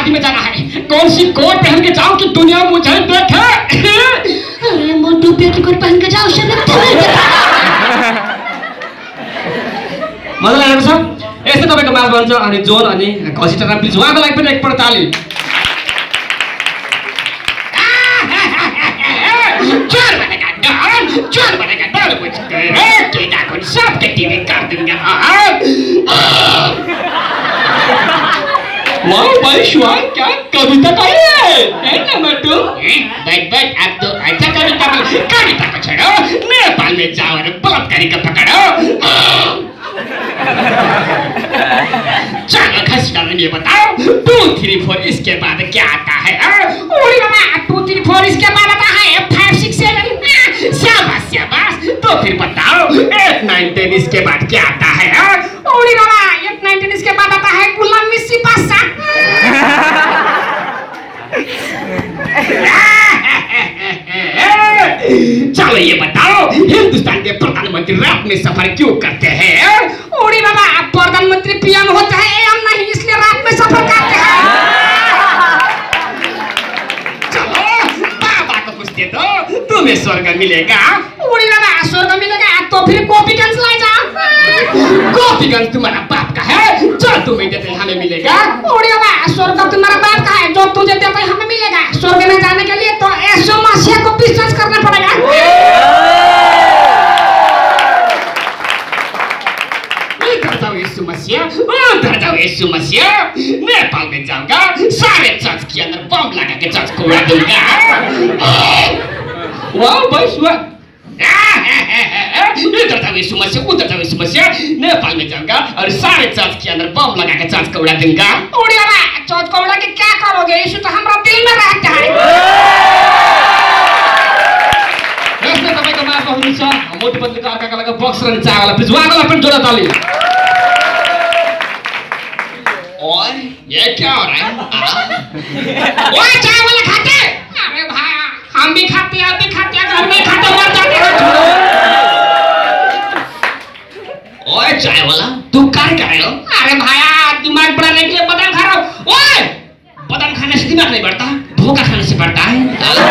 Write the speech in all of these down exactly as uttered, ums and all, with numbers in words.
शादी में जाना है। कौन सी कोट पहन के जाऊं कि दुनिया मुझे देखे? अरे मोटू पेटीकोट पहन के जाओ, मजा लागेको छ। यस्तै तपाईँको माल बन्छ अनि जोन अनि घसिटा प्लिज उहाँको लागि पनि एकपल्ट ताली। चोर बनेगा डॉन, चोर बनेगा डॉन, मुझे केटा को सबके टीवी कर दूंगा। वाह भाई शुआर, क्या कविता कही है, है ना मट्टू? बट बट अब तो अच्छा कविता बोल, कविता को छोड़ो, नेपाल में जाओ और बलात्कारी को पकड़ो। चलो खसका में ये बताओ, टू थ्री फोर इसके बाद क्या आता है? ओए बाबा, टू थ्री फोर इसके बाद आता है फाइव सिक्स सेवन। शाबाश शाबाश, तो फिर बताओ एट नाइन टेन इसके बाद क्या आता है? ओए बाबा, एट नाइन टेन इसके बाद आता है गुलाम मिस्सी पासा। चलो ये बताओ, हिंदुस्तान के प्रधानमंत्री रात में सफर क्यों करते हैं? ओड़ी बाबा, प्रधानमंत्री पीएम होता है एम नहीं, इसलिए रात में सफर करते हैं। चलो बाबा को कुछ दे दो, तुम्हें स्वर्ग मिलेगा। ओड़ी बाबा, स्वर्ग मिलेगा तो फिर गोपीगंज ले जाओ। गोपीगंज तुम्हारा बाप का है, जो तुम्हें देते हमें मिलेगा। ओड़ी बाबा, स्वर्ग तुम्हारा बाप का है, जो तुझे देते हमें मिलेगा। स्वर्ग में जाने के लिए तो यीशु मसीह को विश्वास करना पड़ेगा। इधर जाओ यीशु मसीह, उधर जाओ यीशु मसीह। नेपाल में जाऊंगा, सारे चर्च के अंदर बम लगा के चर्च को उड़ा दूंगा। वाह भाई वाह, इधर जाओ यीशु मसीह, उधर जाओ यीशु मसीह। नेपाल में जाऊंगा और सारे चर्च के अंदर बम लगा के चर्च को उड़ा दूंगा। उड़िया ना, चर्च को उड़ा के क्या करोगे? यीशु तो हमारा दिल में रहता है। यसले तपाईको मार्फत हुनुहुन्छ मोटु पत्रिका अर्काका लागि बक्स र चावाला प्लिज उहाँलाई पनि जोडा ताली। ओए ये क्या हो रहा है? ओए चावल खाते? अरे भाई हम भी खाते हैं, आप भी खाते हैं, घर में खाते मर जाते हैं। ओए चाय वाला, तू क्या कर रहे हो? अरे भाया, दिमाग बढ़ाने के लिए बादाम खा रहा हूँ। ओए बादाम खाने से दिमाग नहीं बढ़ता, धोखा खाने से बढ़ता है।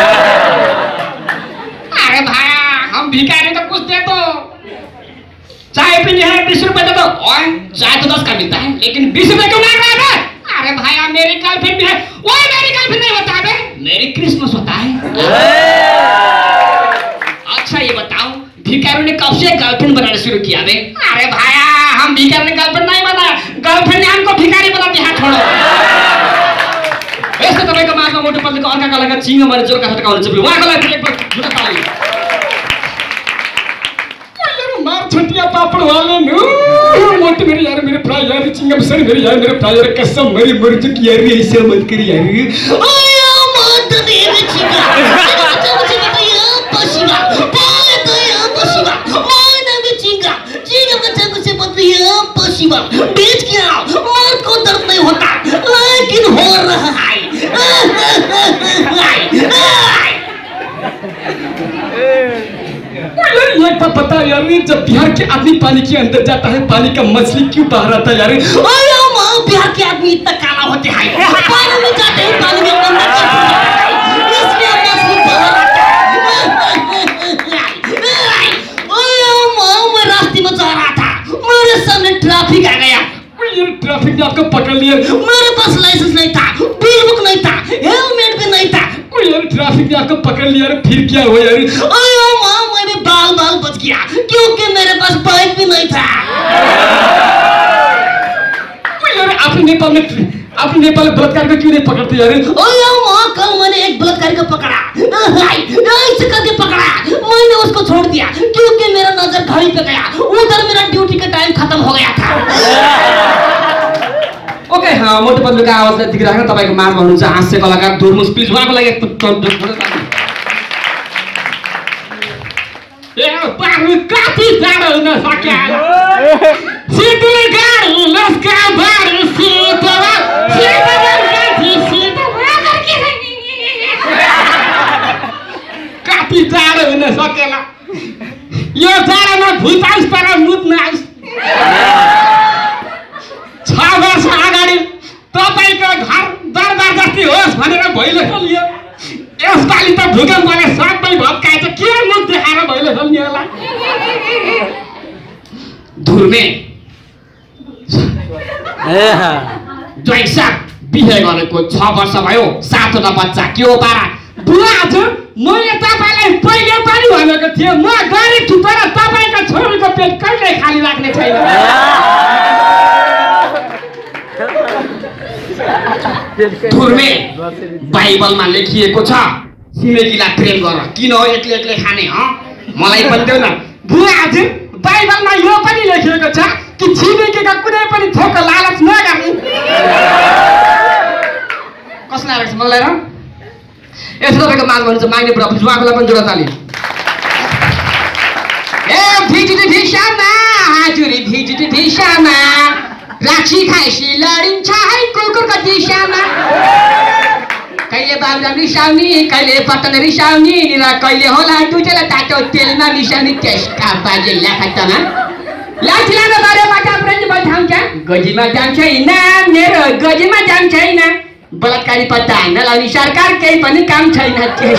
अरे भाया, हम भिखारी तो कुछ दे दो। चाय पीनी है बीस रुपए दे दो। ओए चाय तो दस का मिलता है, लेकिन बीस रुपए क्यों मांग रहा है? अरे भाया, मेरी गर्लफ्रेंड भी है। ओए मेरी गर्लफ्रेंड नहीं होता है, मेरी क्रिसमस होता है। अच्छा ये बताओ, भिखारी ने कब से गर्लफ्रेंड बनाना शुरू किया बे? अरे भाया, हम भिखारी ने गर्लफ्रेंड नहीं बनाया, गर्लफ्रेंड ने हमको भिखारी बना दिया। छोड़ो। यस्तो तपाईको माझमा मोटु पत्रिका अर्काका लागि चिङ मारे जोरका फटकाउनु छ। उहाँको लागि एक बार जुटा ताली। मार छटिया पापड़ वाले नु मोटे मेरे यार, मेरे प्राय यार, चिंगम सर मेरे यार, मेरे प्राय यार, कसम मेरी मर्द की यार, ऐसे मत कर यार। आया मत दे रे चिंगा, अच्छा मुझे बता यार पसीना पाले तो यार पसीना मायने में चिंगा चिंगा बच्चा को से बता यार पसीना बेच के आओ, मर्द को दर्द नहीं होता लेकिन हो रहा है। यार ये तो पता यार, जब बिहार के आदमी पानी के अंदर जाता है, पानी का मछली क्यों बाहर आता है यार? अरे माँ, बिहार के आदमी इतना काला होते हैं, पानी में जाते हैं, पानी के अंदर इसलिए मछली बाहर आता है। अरे माँ, मैं रास्ते में जा रहा था, मेरे सामने ट्रैफिक आ गया। ट्रैफिक ने आपको पकड़ लिया। मेरे पास लाइसेंस नहीं था, बिल बुक नहीं था, हेलमेट भी नहीं था। यार ट्रैफिक ने आपको पकड़ लिया, फिर क्या हुआ यार? अरे माँ, मेरे बाल बाल बच गया क्योंकि मेरे पास बाइक भी नहीं था। यार आपने नेपाल में आपने नेपाल में बलात्कार को क्यों नहीं पकड़ते यार? अरे माँ, कल मैंने एक बलात्कार को पकड़ा, ऐसे करके पकड़ा, मैंने उसको छोड़ दिया क्योंकि मेरा नजर घड़ी पे गया, उधर मेरा ड्यूटी का टाइम खत्म हो गया था। ओके हाँ, मोटो पत्रिका आवाजलाई दिइराख्न तपाईको माझमा हुनुहुन्छ हास्य कलाकार दुर्मुस, प्लिज उहाँको लागि एक ए बाबु कति जाडो हुन सक्यो? सिटले गाडी लस्का बारी सिटवा सिटवा कति सिटवा कति जाडो हुन सकेला? यो जाडोमा भुताउस पर मुत्न आइस। छ वर्ष अगाडि तपाईको घर दरबार आज त भूकम्पले सबै भत्काएछ के मुख देखाएर भइले छन् नि होला धुर्मे जैसा बिहे गरेको छ वर्ष भयो सातवटा बच्चा के हो बारा बुवा हजुर मैले तपाईलाई पहिले पनि भनेको थिएँ म गरिब छु तर तपाईको छोरीको पेट कहिले खाली राख्ने छैन धुर्मे बाइबलमा लेखिएको छ छिमेकीलाई प्रेम गर किन हो एक्लै एक्लै खाने ह मलाई पनि देऊ न बुवा हजुर बाइबलमा यो पनि लेखिएको छ कि छिमेकीका कुनै पनि थोक लालच नगर्ने कसलाई लाग्छ मलाई र यसो तपाईको माग भन्नुहुन्छ माग्ने प्रभु उहाँकोलाई पनि जोडा ताली ए भिजुटी भिसामा हजुरी भिजुटी भिसामा राक्षी खाइसी लडिन्छ है कुकुरको दिशामा कहिले बाबुलाई रिसाउने कहिले पतन रिसाउने र कहिले होला दुईजना तातो तेलमा मिसाउने त्यसका बाजे लाखतमा लाठीलामा बारेमा काप्रेन्ज बठाउँछ गजीमा जाम छैन मेरो गजीमा जाम छैन बलात्कारी पत्ता नलाउने सरकार केही पनि काम छैन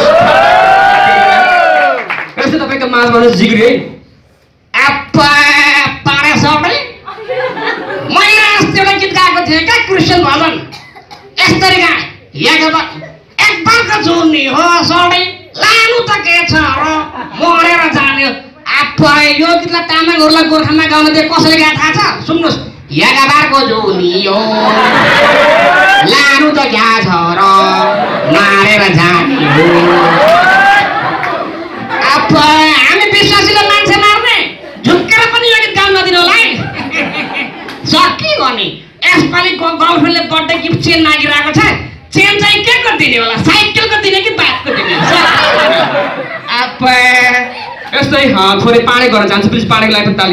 यस्तो तपाईँको माझ भन्नु जिग्री है आप्पा पारा सबै मैले अस्ति एउटा गीत गाएको थिएँ क्या क्रिस्चियन भजन यस्तरी गा यहाँ एक बारको जोड्ने हो सबै लानु त के छ र मरेर जाने आप्पा यो गीतलाई तामाङहरूलाई गोर्खामा गाउन दिए कसैले गाए थाहा छ सुन्नुहोस् यहाँ बारको जोड्ने हो लानु त क्या छ र मारेर जाने हो आप्पा हामी विश्वासीले मान्छे मार्ने झुक्केर पनि यो गीत गाउन नदिनु होला है सकी गर्ने यसपालि गाउँठोले बर्थडे गिफ्ट चेन मागिरहेको छ चेन चाहिँ के को दिने होला साइकलको दिने कि बाइकको दिने आप्पा यस्तै थोरै पाडे गर्न जान्छु प्लिज पाडेको लागि पनि ताली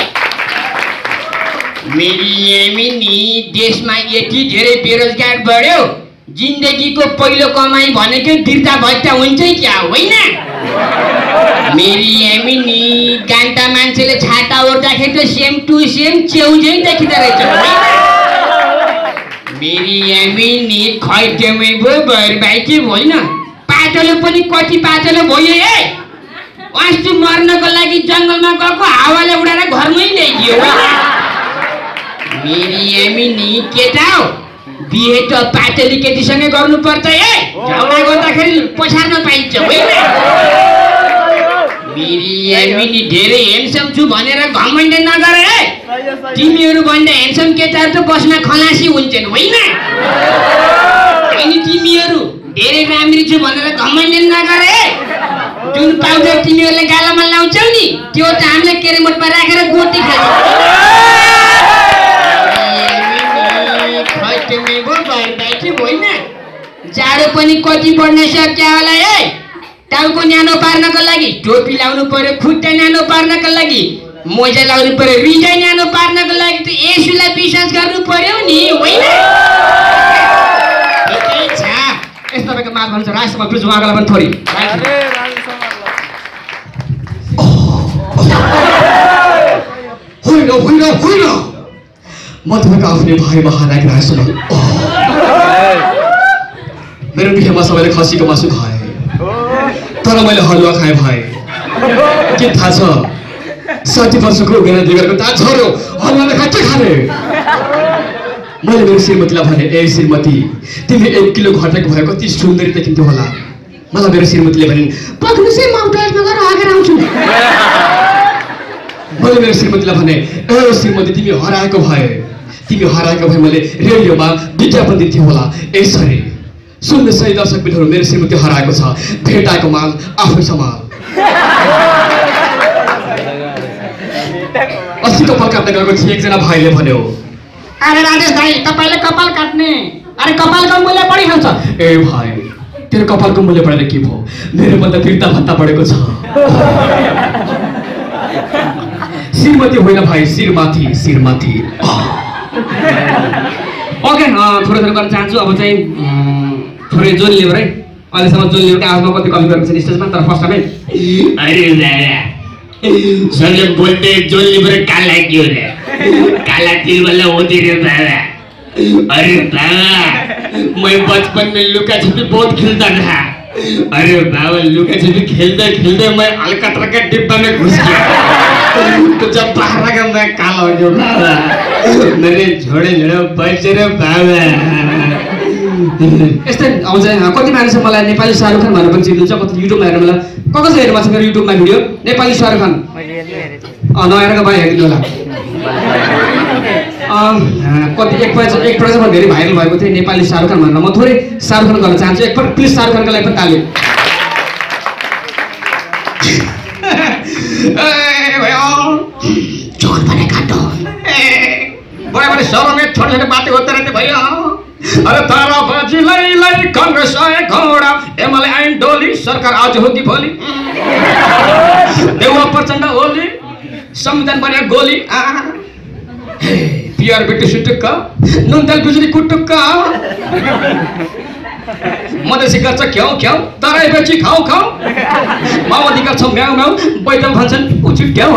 मेरी एमिनी देशमा यति धेरै बेरोजगार बढ्यो जिन्दगीको पहिलो कमाई भनेकै बिर्ता भत्ता हुन्छ क्या होइन मेरी एमिनी गान्ता मान्छेले छाता ओर्दाखेरि त सेम टु सेम च्याउझै देखिँदो रहेछ मेरी एमिनी खैटेमै भयो भएर भाइके होइन पाटोले पनि कति पाटोले भयो ए अस्ति मर्नको लागि जङ्गलमा गएको हावाले उडाएर घरमै ल्याइदियो मेरी एमिनी केटा हो बिहे त पाटोली केटीसँगै गर्नुपर्छ ए झगडा गर्दाखेरि पछार्न पाइन्छ होइन मेरी एमिनी धेरै ह्यान्डसम छु भनेर घमण्ड नगर है तिमीहरू भन्दा ह्यान्डसम केटाहरू त बसमा खलासी हुन्छन् होइन अनि तिमीहरू धेरै राम्री छु भनेर घमण्ड नगर है जुन पाउडर तिमीहरूले गालामा लाउँछौ नि त्यो त हामीले केरेमोटमा राखेर गोटी खान्छौँ जाडो पनि कति बढ्न सक्यो होला है टाउको न्यानो पार्नको लागि टोपी लाउनु पर्यो खुट्टा न्यानो पार्नको लागि मोजा लाउनु पर्यो रिजा न्यानो पार्नको लागि त यसुलाई विश्वास गर्नु पर्यो नि होइन ठिकै छ यस्तो तपाईँको माग भन्छ राजसभा प्लिज उहाँलाई पनि थोरै होइन होइन होइन म तपाईँको आफ्नै भाइ महानायक राजसभा मेरो बिहेमा सबैले खसीको मासु खाए तर मैले हलुवा खाएँ भाइ के थाहा छ साठी वर्षको उमेर दिगरको ता छोरो हलुवाले खाँचै खाने मैले मेरो श्रीमतीलाई भने ए श्रीमती तिमी एक किलो घटेको भए कति सुन्दरी देखिन्थ्यो होला मलाई मेरो श्रीमतीले भने पक्नुसै माउन्टेनमा गएर आगेर आउँछु मैले मेरो श्रीमतीलाई भने ए श्रीमती तिमी हराएको भए तिमी हराएको भए मैले रेडियोमा विज्ञापन दिन्थेँ होला यसरी सुन्ने सही दर्शक मित्रहरू मेरो श्रीमती हराएको छ भेटाएको माल आफै सम्हाल अस्ति कपाल काट्न गएको थिएँ एकजना भाइले भन्यो अरे राजेश भाइ तपाईँले कपाल काट्ने अरे कपालको मूल्य बढी खान्छ ए भाइ तेरो कपालको मूल्य बढेर के भयो मेरो भन्दा फिर्ता भत्ता बढेको छ श्रीमती होइन भाइ शिरमाथि शिरमाथि ओके थोरै थोरै गर्न चाहन्छु अब चाहिँ थोरै जोन लिएर है अहिलेसम्म जोन लिएर आवाजमा कति कमी गरेको छ स्टेजमा तर फर्स्ट टाइम अरे दादा सँगै बोल्दै जोन लिएर काला के हो रे काला तिल वाला होती रे दादा अरे दादा मैं बचपन में लुका छिपी बहुत खेलता था अरे बाबा लुका छिपी खेलते खेलते मैं अलकतरा के डिब्बा में घुस गया तो जब बाहर आया मैं काला हो गया बाबा मेरे झोडे झोडे बचे रे बाबा यस्तै आउँछ कति मानिस मलाई नेपाली शाहरुख खान भनेर पनि चिन्नुहुन्छ कति युट्युबमा हेर्नु मलाई क कसले हेर्नु भएको छ मेरो युट्युबमा भिडियो नेपाली शाहरुख खान मैले हेरेको अ नहेरेको भाइ हेरिदिनु होला अ कति एक पल्ट एक पल्ट चाहिँ धेरै भाइरल भएको थियो नेपाली शाहरुख खान भनेर म थोरै शाहरुख खान गर्न चाहन्छु एकपल्ट प्लिज शाहरुख खानको लागि पनि ताली ए भैया चोर बने काटो बड़े बड़े शहरों में छोटे छोटे बातें होते रहते भैया अरे तारा बाजी लाई लाई कांग्रेस आए घोड़ा एमएलए आइन डोली सरकार आज होगी भोली देवा प्रचंड होली संविधान बने गोली पीआर बिट्टू सुटुक्का नुंदल बिजुली कुटुक्का मधेसी गर्छ क्याउ क्याउ तराई बेची खाऊ खाऊ माओवादी गर्छ म्याउ म्याउ बैदम भन्छन् उछुट्याउ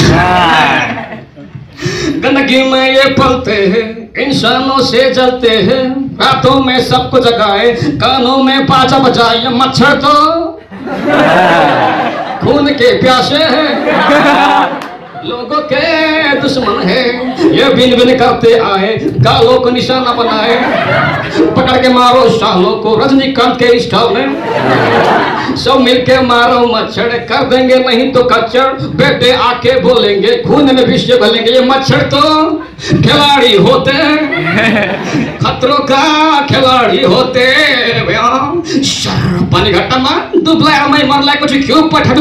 गंदगी में ये पलते हैं इंसानों से जलते हैं रातों में सबको जगाए कानों में बाजा बजाए मच्छर तो खून के प्यासे हैं लोगों के दुश्मन है ये बिन बिन करते आए गालों को निशाना बनाए पकड़ के मारो सालों को रजनीकांत के स्टाइल में सब मिलके मारो मच्छर कर देंगे नहीं तो कच्चर बेटे आके बोलेंगे खून में विष घोलेंगे ये मच्छर तो खिलाड़ी होते खतरों का खिलाड़ी होते सर पानी घट्टा में दुबला मैं मरला कुछ क्यों पठा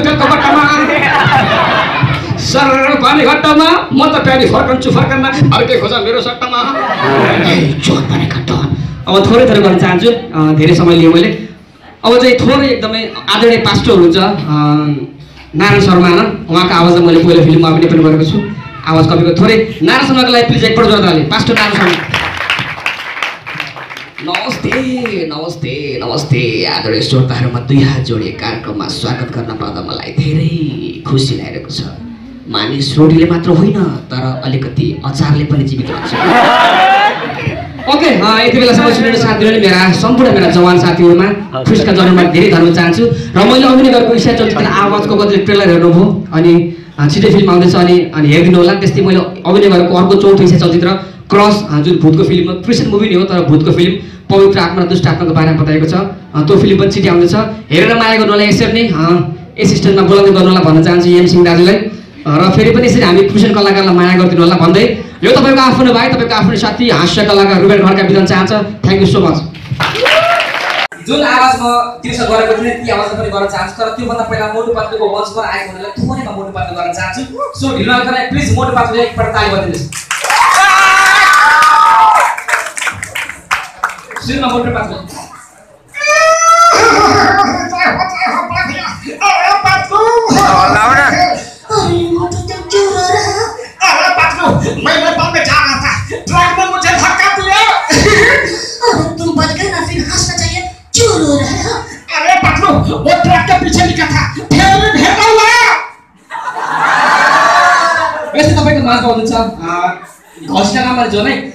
सर पानी घट्टामा म त प्यारी फर्कन्छु फर्कन्न अर्कै खोजा मेरो सट्टामा चोर बने काटो अब थोरै थोरै गर्न चाहन्छु धेरै समय लिएँ मैले अब चाहिँ थोरै एकदमै आदरणीय पास्टर हुनुहुन्छ नारायण शर्मा उहाँको आवाजमा मैले पहिलो फिल्ममा अभिनय पनि गरेको छु आवाज कपिको थोरै नारायण शर्माको लागि प्लिज एकपल्ट जोरदारले पास्टर नारायण शर्मा नमस्ते नमस्ते नमस्ते आदरणीय श्रोताहरूमा दुई हात जोडिए कार्यक्रममा स्वागत गर्न पाउँदा मलाई धेरै खुसी लागिरहेको छ मानिस रोटीले मात्र होइन तर अलिकति अचारले पनि जीवित रहन्छ ओके यति बेलासम्म सुनेर साथ दिनु मेरा सम्पूर्ण मेरा जवान साथीहरूमा ख्रिस्टका जन्ममा धेरै धन्यवाद चाहन्छु र मैले अभिनय गरेको ईशा चलचित्र आवाजको कतिले ट्रेलर हेर्नुभयो अनि छिटै फिल्म आउँदैछ अनि अनि हेरिदिनु होला त्यस्तै मैले अभिनय गरेको अर्को चौथो ईशा चलचित्र क्रस जुन भूतको फिल्म हो क्रिस्चियन मुभी नै हो तर भूतको फिल्म पवित्र आत्मा र दुष्ट आत्माको बारेमा बताएको छ त्यो फिल्म पनि छिटै आउँदैछ हेरेर माया गर्नु होला यसरी नै एसिस्टेन्टमा बोलाउँदै गर्नु होला भन्न चाहन्छु एम सिंह दाजुलाई र फेरि पनि यसरी हामी क्रिस्चियन कलाकारलाई माया गरिदिनु होला भन्दै यो तपाईँको आफ्नो भाइ तपाईँको आफ्नो साथी हास्य कलाकार रुबेन खड्का बिताउन चाहन्छ थ्याङ्क यू सो मच जुन आवाज म तिर्सा गरेको थिएँ ती आवाज पनि गर्न चाहन्छु तर त्योभन्दा पहिला मोटु पात्रोको मञ्चमा आएको हुनाले थोरैमा मोटु पात्रो गर्न चाहन्छु सो ढिलो नगर्दै प्लिज मोटु पात्रोले एकपल्ट ताली बजाइदिनुहोस् सुनमा मोटु पात्रो अरे मोटू तुम क्यों रो रहे हो? अरे पात्रो मैं नेपाल में जा रहा था ट्रक ने मुझे धक्का दिया अरे तुम बच गए ना फिर हंसना चाहिए क्यों रो रहे हो? अरे पात्रो वो ट्रक के पीछे निकला था फिर भेड़ा हुआ वैसे तपाईको मार्ग आउँदैछ घोषणा नम्बर जो नै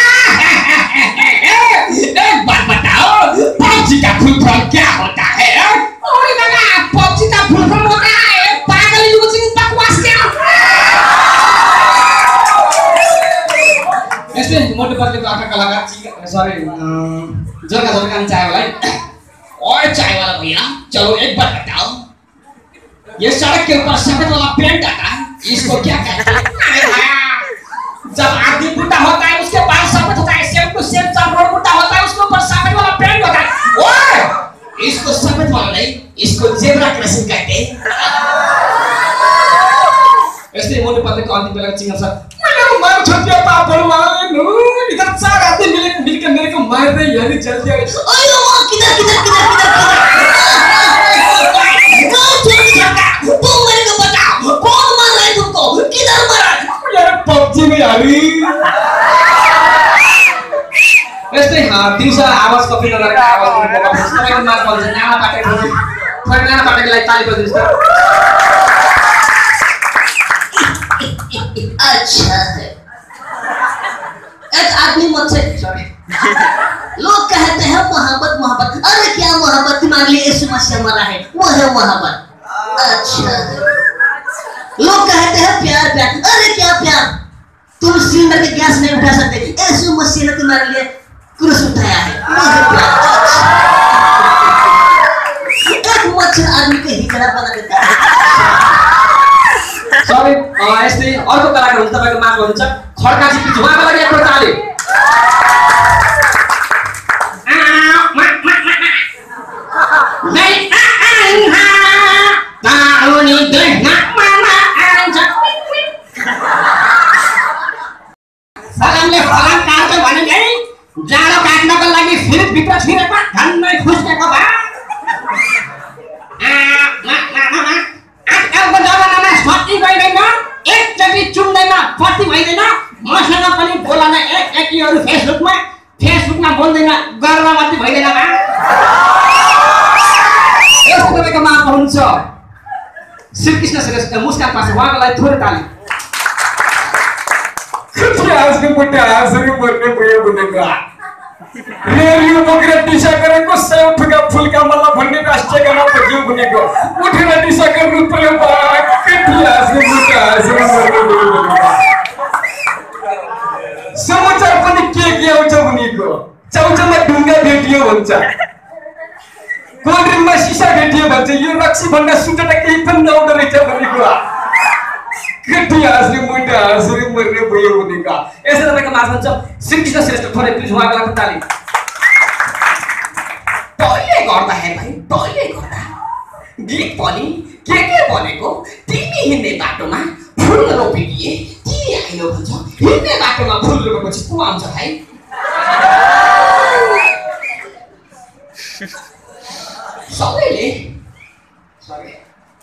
एक बात बताओ पबजी का फुल फॉर्म क्या होता है अरे दादा पबजी का फुल फॉर्म होता है पागल लोगों से बकवास क्या? यस्तै मोटु पात्रोको आँखा कलाकार सरी जर्का जर्का चाय वाला और चाय वाला भैया चलो एक बात बताओ ये सड़क के ऊपर सफेद वाला पेंट आता है इसको क्या कहते हैं? अरे भैया जब आदमी बूढ़ा होता है उसके बाल सफेद होता है सेम टू सेम जब रोड बूढ़ा होता है उसके ऊपर सफेद वाला पेंट होता है ओए इसको सफेद वाला नहीं इसको जेब्रा क्रॉसिंग कहते हैं यस्तै मोटु पात्रोको अन्तिम बेलाको चिङ्गम छ मैंने मार छोटिया पापड़ वाले नु इधर चार आदमी मिले मिलकर मेरे को मार दे यानी जल्दी आ अरे वो किधर किधर किधर किधर कौन चोर छक्का तुम मेरे को बताओ कौन मार रहा है तुमको किधर मारा? यार पबजी में यारी यस्तै दिउँसो आवाज कपी नगरेको आवाज दिनु मौका पाउँछ तपाईँको मार्ग आउँछ नाना पाटेको थोरै नाना पाटेको लागि ताली बजाइदिनुहोस् अच्छा है एक आदमी मुझसे सॉरी लोग कहते हैं मोहब्बत मोहब्बत, अरे क्या मोहब्बत, तुम्हारे लिए यीशु मसीह मरा है, वो है मोहब्बत। अच्छा लोग कहते हैं प्यार प्यार, अरे क्या प्यार, तुम सिलेंडर के गैस नहीं उठा सकते, यीशु मसीह ने तुम्हारे लिए क्रूस उठाया है, वो है प्यार। एक मच्छर आदमी के हिजड़ा बना देता है। सरी यस्तै अर्को कलाकार हुन्छ तपाईँको माग हुन्छ खड्का चिप्लिज उहाँको लागि एक ताली। फलामले फलाम काट्छ भने नि जाडो काट्नको लागि फ्रिज भित्र छिरेको झन्नै खुस्केको भए आजकलको जमानामा सती गइदैन, एकचोटि चुम्दैन पति भइदैन, मसँग पनि बोलन एक एकीहरू फेसबुकमा फेसबुकमा बोल्दैन गर्भवती भइदैन बा। यस्तो तपाईँको माग हुन्छ श्रीकृष्ण श्रेष्ठ मुस्कान पार्छ, उहाँको लागि थोरै ताली। आजको मुट्टा आजको मर्ने भयो भनेको रेडियो बोकेर दिशा गरेको सय ठुका फुलका मला भन्ने राष्ट्रिय गाना बज्यो भनेको उठेर दिशा गर्नु पर्यो कति आजको मुट्टा आजको मर्ने भयो भनेको समाचार पनि के के आउँछ भनेको चाउचाउमा ढुङ्गा भेटियो भन्छ, कोल्ड्रिङमा सिसा भेटियो भन्छ, यो रक्सी भन्दा सुटेर केही पनि नआउँदो रहेछ भनेको कति आजको मुट्टा आजको मर्ने भयो भनेको। यसै तपाईँको माग हुन्छ श्रीकृष्ण श्रेष्ठ थोरै प्लिज उहाँको लागि ताली। टोइले गर्दाखेरि भाइ टोइले गर्दा गीत पनि के के भनेको, तिमी हिँड्ने बाटोमा फुल रोपिदिए तिमी आइलो भन्छ, हिँड्ने बाटोमा फुल रोपेपछि को आउँछ भाइ? सबैले सबै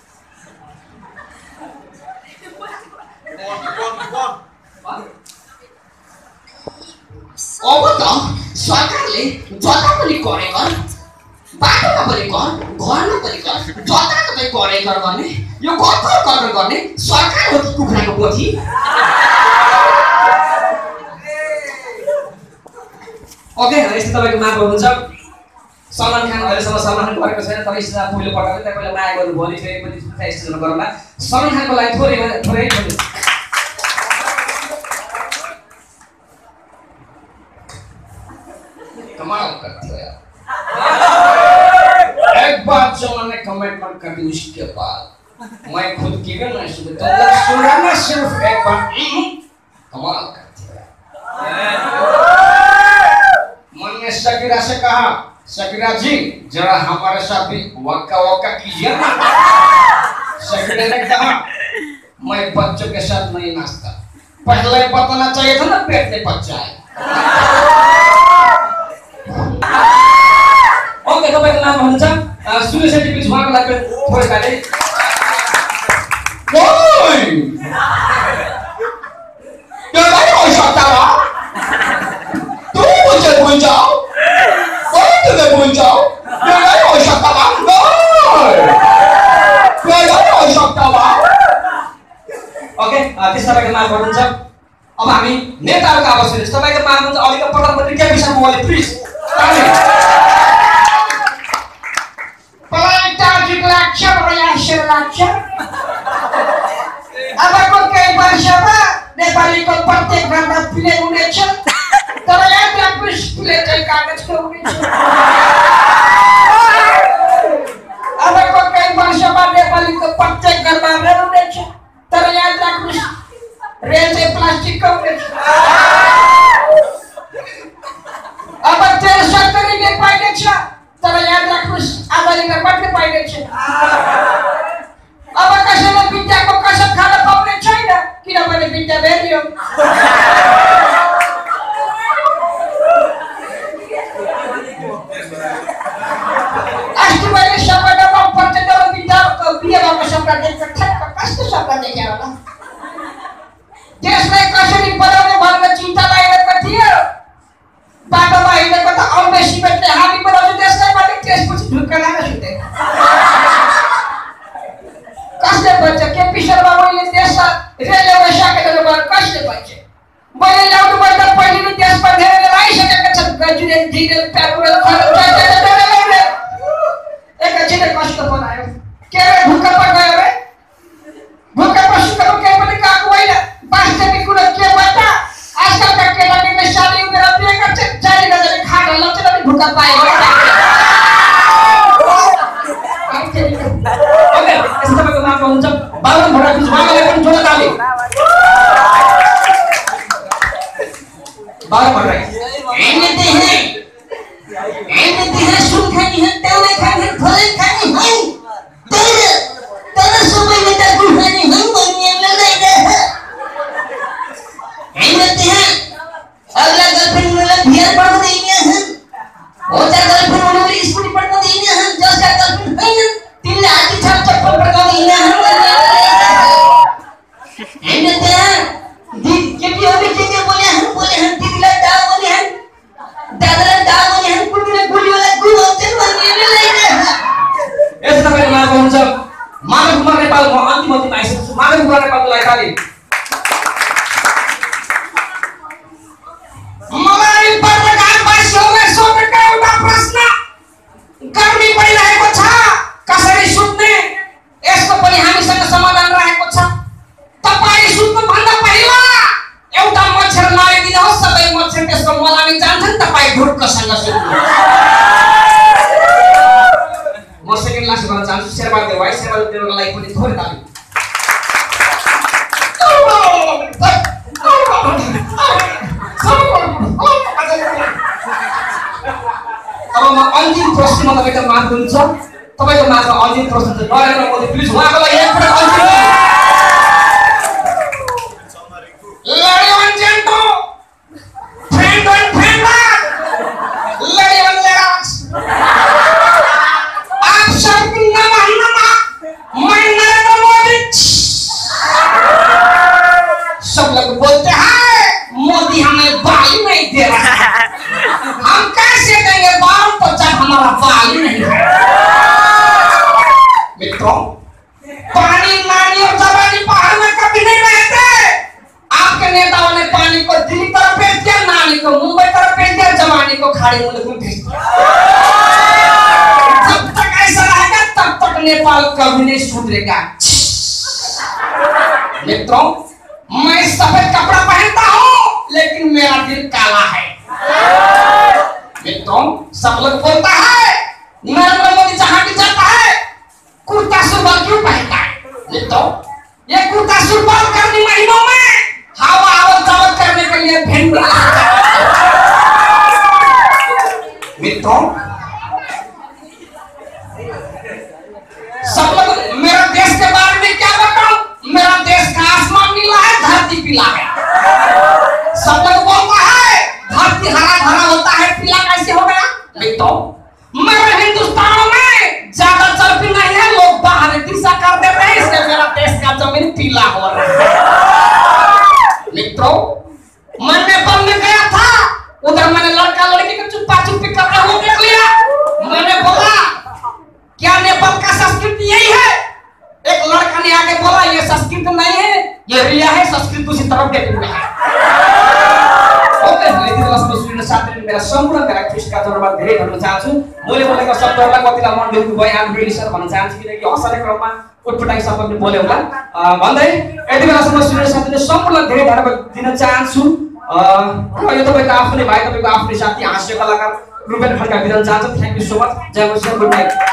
अब त सरकारले जता पनि करे गर, बाटोमा पनि कर, घरमा पनि कर, जता तपाईँ करे गर गर्ने, यो कथर कथर गर्ने सरकार हो कि कुखुराको पोथी? ओके यस्तो तपाईँको माग हुन्छ सलमान खान अहिलेसम्म सलमान खान गरेको छैन, तर यसमा पहिलो पटक तपाईँले माया गर्नु भोलि फेरि पनि स्टेजमा गरौँला। सलमान खानको लागि थोरै थोरै कमाल करती हो यार। एक बार जो मैंने कमिटमेंट कर दी उसके बाद मैं खुद की भी नहीं सुनती, तो लोग सुनना सिर्फ एक बार कमाल करती हो यार। मैंने शकीरा से कहा शकीरा जी जरा हमारे साथ भी वक्का वक्का कीजिए ना। शकीरा ने कहा मैं बच्चों के साथ नहीं नाचता, पहले बताना चाहिए था ना पेट में बच्चा है। ओके तपाईको नाम हुन्छ सुनिल सेठी प्लिज उहाँको लागि थोरै ताली। ओइ त्यो गाडी हो सकता है तू मुझे भूल जाओ, कोई तुम्हें भूल जाओ, त्यो गाडी हो सकता है ओइ त्यो गाडी हो सकता है। ओके त्यस तपाईको नाम हुन्छ। अब हामी नेताहरूको आवाज सुन्छु, तपाईको माग हुन्छ अलिक प्रधानमन्त्री के विषयमा बोले प्लिज। अब केही वर्षमा नेपालीको प्रत्येक घरमा प्ले हुनेछ, तर याद राख्नुहोस् प्ले चाहिँ कागजको हुनेछ। अबको केही वर्षमा नेपालीको प्रत्येक घरमा रेल हुनेछ, तर याद राख्नुहोस् रेल चाहिँ प्लास्टिकको हुनेछ। अब तेल सत्तरीले पाइनेछ, तर याद राख्नुहोस् आधा लिटर मात्रै पाइनेछ। अब कसैले विद्याको कसम खान पाउने छैन, किनभने विद्या बेरियो। अस्ति मैले सबैजना पञ्चायत विद्याको बिहे भएको सपना देखेको ठ्याक्क कस्तो सपना देखेँ होला। त्यसलाई कसरी बनाउने भनेर चिन्ता लागिरहेको थियो। बाटोमा हिँडेको त आउने सिमेन्टले हामी बनाउँछ त्यसलाई पनि, त्यसपछि ढुक्क लाएर सुते। कसले भन्छ केपी शर्मा ओलीले देशमा रेलवे सकेर गएर कसले भन्छ? मैले ल्याउनु भन्दा पहिले त्यसमा धेरै लगाइसकेका छन्, गजुरेल ढिरेल तपाईँ हो ओके यस्तो तपाईँको माग हुन्छ बाबुराम भट्टराई उहाँलाई पनि जोड ताली बाबुराम भट्टराई एमते हैं एमते हैं सुन खानी है तेरे खानी फले खानी है तेरे तेरे समय में तक खानी हम बनिए लड़ाई रहे एमते हैं अगला गर्लफ्रेंड वाला बियर पढ़ देंगे हम वो चार गर्लफ्रेंड वाला स्कूटी पढ़ देंगे हम जो चार गर्लफ्रेंड है ना तीन लाठी छाप चप्पल पढ़ देंगे हम एमते हैं दी केटी होने के लिए बोले हम बोले हम दीदी ला डाल बोले हम दादा ला डाल बोले हम कुड़ी ला गोली वाला गुरु होते बनिए लड़ाई रहे यस्तो तपाईँको माग हुन्छ मानव कुमार नेपालको अन्तिम अन्तिम आइसकेको छु मानव कुमार नेपाललाई ताली मलाई पत्रकारवासीहरूलाई सोधेको एउटा प्रश्न गर्मी परिरहेको छ कसरी सुत्ने यसको पनि हामीसँग समाधान रहेको छ तपाईँ सुत्नु भन्दा पहिला एउटा मच्छर मारिदिनुहोस् सबै मच्छर त्यसको मलामी जान्छन् तपाईँ ढुक्कसँग सुत्नु म सेकेन्ड लास्ट गर्न चाहन्छु शेरबहादुर भाइ शेरबहादुर देवको लागि पनि थोरै ताली अब म अन्तिम प्रश्नमा तपाईँको माग हुन्छ तपाईँको मागमा अन्तिम प्रश्न छ नरेन्द्र मोदी प्लिज उहाँको लागि एक पटक अन्तिम लड़े वन जेंटो फ्रेंड वन फ्रेंड लड़े वन लेराक्स आप सब नमः नमः मैं नरेंद्र मोदी सब लोग बोलते हैं मोदी हमें बाल नहीं दे रहा है हम कैसे देंगे बाल तो जब हमारा बाल ही नहीं है मित्रों पानी नानी और जवानी पहाड़ में कभी नहीं रहते आपके नेताओं ने पानी को दिल्ली तरफ भेज दिया नानी को मुंबई तरफ भेज दिया जवानी को खाड़ी मुल्क में भेज दिया जब तक ऐसा रहेगा तब तक नेपाल कभी नहीं सुधरेगा मित्रों मैं सफेद कपड़ा पहनता हूँ लेकिन मेरा दिल काला है मित्रों सब लोग बोलता है नरेंद्र मोदी जहां भी जाता है कुर्ता सुरबाल क्यों पहनता है मित्रों ये कुर्ता सुरबाल गर्मी महीनों में हवा आवत जावत करने के लिए भेंट मित्रों सब लोग मेरा देश के बारे में क्या बताऊं मेरा देश का आसमान नीला है धरती पीला है सब लोग बोलता है धरती हरा भरा होता है पीला कैसे हो गया मित्रों मेरे हिंदुस्तान में ज्यादा चर्बी नहीं है लोग बाहर दिशा कर देते हैं इसलिए मेरा देश का जमीन पीला हो रहा है मित्रों मैं नेपाल में गया था उधर मैंने लड़का लड़की को चुप्पा चुप्पी करते हुए देख लिया मैंने बोला क्या नेपाल का संस्कृति यही है एक लड़का ने आके बोला ये संस्कृति नहीं है ये रिया है संस्कृति दूसरी तरफ देखे हुए है ओके यति बेलासम्म सुनिन साथीहरु मेरा सम्पूर्ण मेरा ख्रिस्टका धर्ममा धेरै भन्न चाहन्छु मैले बोलेको शब्दहरुलाई कतिलाई मन दुख्नु भयो आम रेडी सर भन्न चाहन्छु किनकि हँसाउने क्रममा उटपटाई शब्दले बोले होला भन्दै यति बेलासम्म सुनिन साथीहरुले सम्पूर्ण धेरै धन्यवाद दिन चाहन्छु अ यो तपाईको आफ्नै भाइ तपाईको आफ्नै साथी हास्य कलाकार रुपेन खड्का बिराउन चाहन्छु थ्यांक यू सो मच जय होस् गुड नाइट